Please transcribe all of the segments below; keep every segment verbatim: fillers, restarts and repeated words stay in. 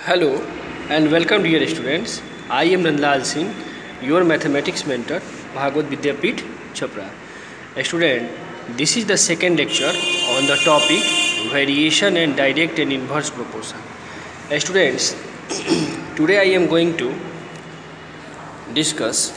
Hello and welcome dear students. I am Nandlal Singh, your mathematics mentor, Bhagwat Vidyapeeth, Chhapra. Student, this is the second lecture on the topic variation and direct and inverse proportion. Students, today I am going to discuss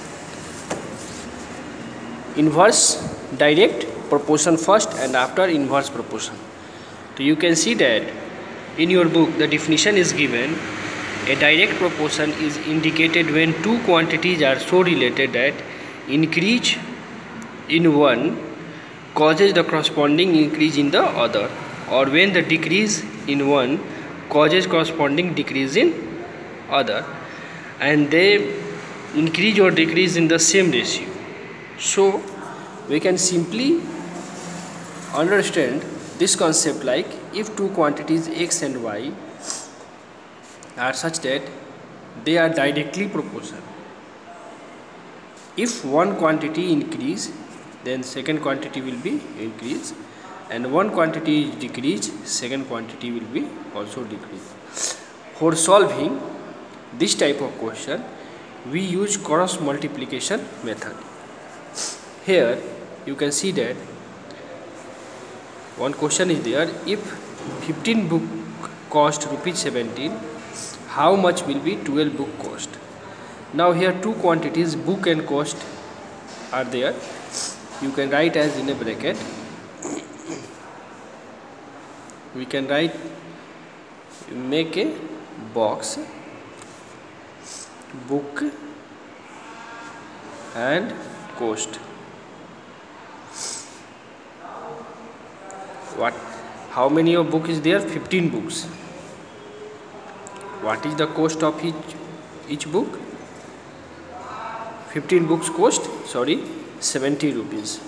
inverse direct proportion first and after inverse proportion. So you can see that in your book the definition is given. A direct proportion is indicated when two quantities are so related that increase in one causes the corresponding increase in the other, or when the decrease in one causes corresponding decrease in other, and they increase or decrease in the same ratio. So we can simply understand this concept like if two quantities x and y are such that they are directly proportional. If one quantity increase, then second quantity will be increase, and one quantity is decrease, second quantity will be also decrease. For solving this type of question, we use cross multiplication method. Here you can see that one question is there: if fifteen book cost rupees seventeen, how much will be twelve book cost? Now here two quantities, book and cost, are there. You can write as in a bracket. We can write, make a box, book and cost. What? How many of book is there? fifteen books. What is the cost of each each book? fifteen books cost, sorry, seventy rupees.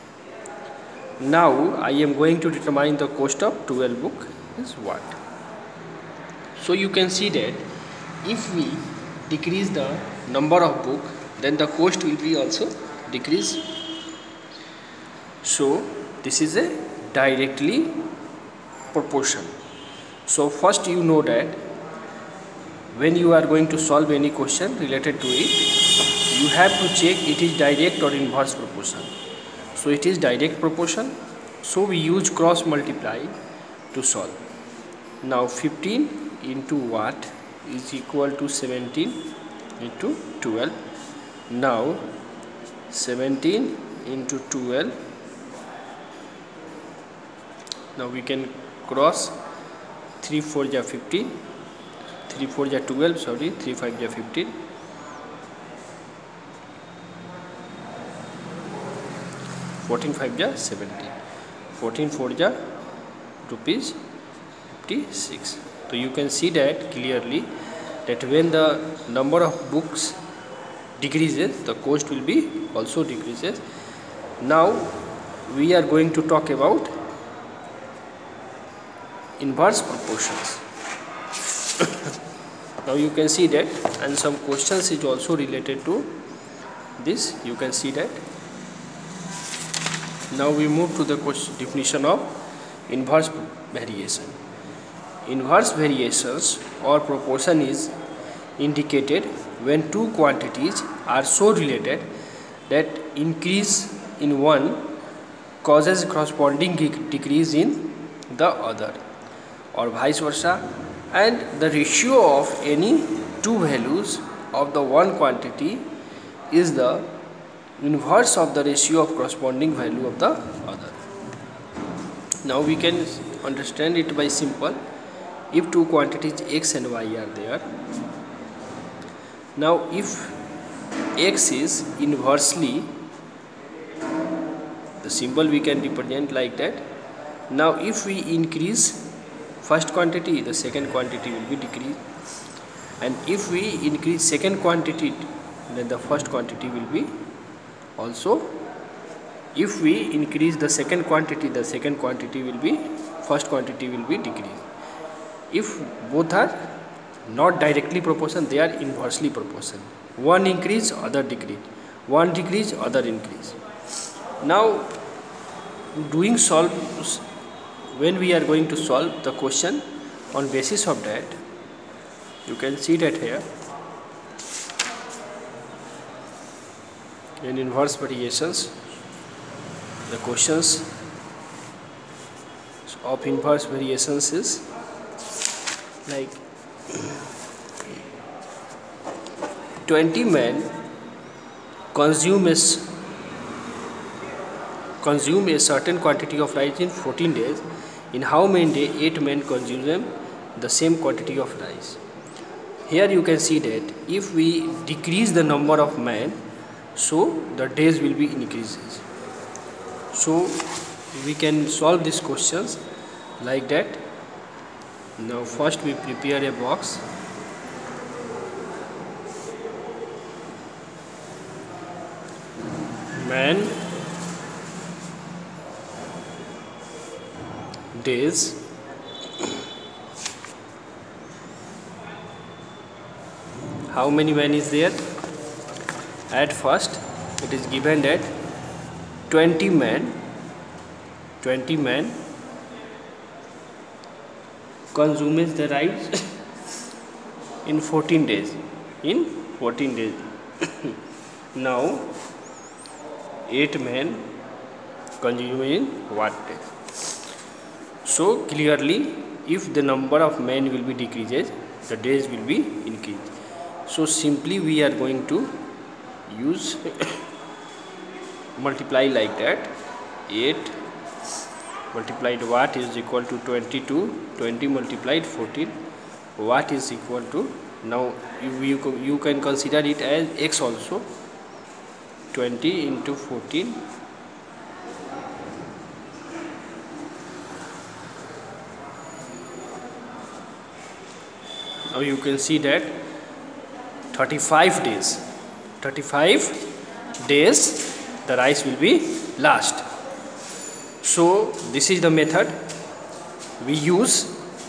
Now I am going to determine the cost of twelve book is what. So you can see that if we decrease the number of book, then the cost will be also decrease. So this is a directly proportion. So first you know that when you are going to solve any question related to it, you have to check it is direct or inverse proportion. So it is direct proportion, so we use cross multiply to solve. Now fifteen into what is equal to seventeen into twelve. Now seventeen into twelve. Now we can cross. Three four ja fifteen, three four ja twelve, sorry, three five ja fifteen, fourteen five ja seventeen, fourteen four ja rupees fifty-six. So you can see that clearly that when the number of books decreases, the cost will be also decreases. Now we are going to talk about inverse proportions. Now you can see that, and some questions is also related to this. You can see that. Now we move to the definition of inverse variation. Inverse variations or proportion is indicated when two quantities are so related that increase in one causes corresponding decrease in the other, or vice versa, and the ratio of any two values of the one quantity is the inverse of the ratio of corresponding value of the other. Now we can understand it by simple. If two quantities x and y are there, now if x is inversely, the symbol we can represent like that. Now if we increase first quantity, the second quantity will be decreased, and if we increase second quantity, then the first quantity will be also. If we increase the second quantity, the second quantity will be, first quantity will be decreased. If both are not directly proportional, they are inversely proportional. One increase, other decrease. One decrease, other increase. Now doing solve, when we are going to solve the question on basis of that, You can see that here in inverse variations the questions of inverse variations is like twenty men consume a, consume a certain quantity of rice in fourteen days. In how many days eight men consume them the same quantity of rice? Here you can see that if we decrease the number of men, so the days will be increases. So we can solve these questions like that. Now first we prepare a box. Man, days, how many men is there? At first it is given that twenty men twenty men consumes the rice in fourteen days in fourteen days. Now eight men consume in what day? So clearly if the number of men will be decreases, the days will be increased. So simply we are going to use multiply like that. Eight multiplied what is equal to twenty-two, twenty multiplied fourteen, what is equal to, now you, you, you can consider it as x also, twenty into fourteen now you can see that thirty-five days thirty-five days the rice will be last. So this is the method we use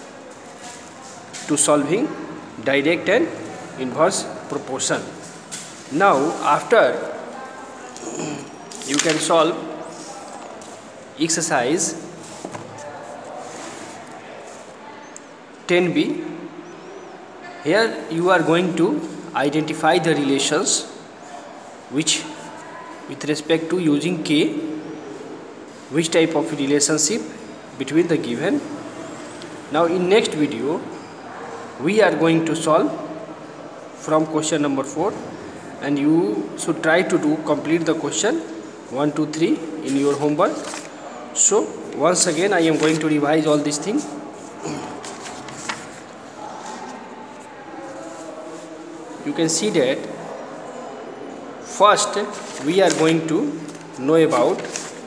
to solving direct and inverse proportion. Now after you can solve exercise ten B. Here you are going to identify the relations which with respect to using K, which type of relationship between the given. Now in next video we are going to solve from question number four, and you should try to do complete the question one, two, three in your homework. So once again I am going to revise all these things. You can see that first we are going to know about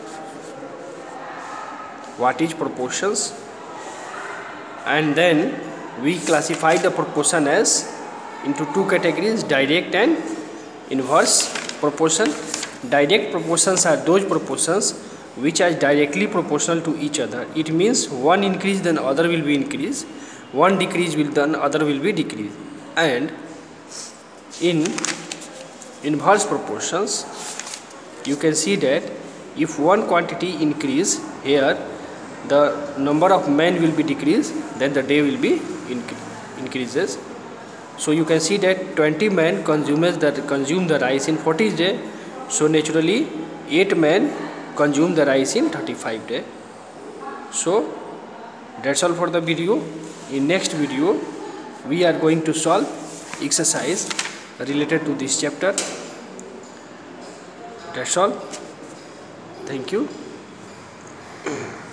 what is proportions, and then we classify the proportion as into two categories, direct and inverse proportion. Direct proportions are those proportions which are directly proportional to each other. It means one increase then other will be increased, one decrease will then other will be decreased. And in inverse proportions you can see that if one quantity increase, here the number of men will be decreased, then the day will be incre increases. So you can see that twenty men consumes the consume the rice in forty days. So naturally eight men consume the rice in thirty-five days. So that's all for the video. In next video we are going to solve exercise related to this chapter. That's all. Thank you.